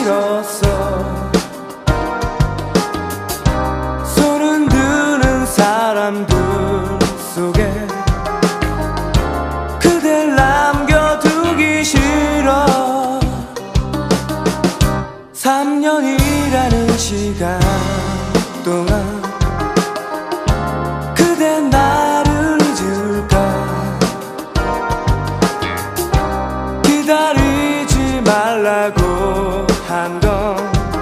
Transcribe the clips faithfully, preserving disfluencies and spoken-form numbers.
싫었어. 손흔 드는 사람들 속에 그댈 남겨두기 싫어. 삼 년이라는 시간 동안 그댄 나를 잊을까. 기다리지 말라고 한 건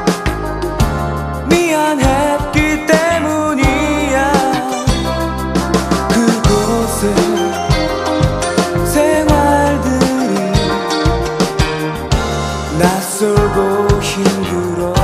미안했기 때문이야. 그곳에 생활들이 낯설고 힘들어.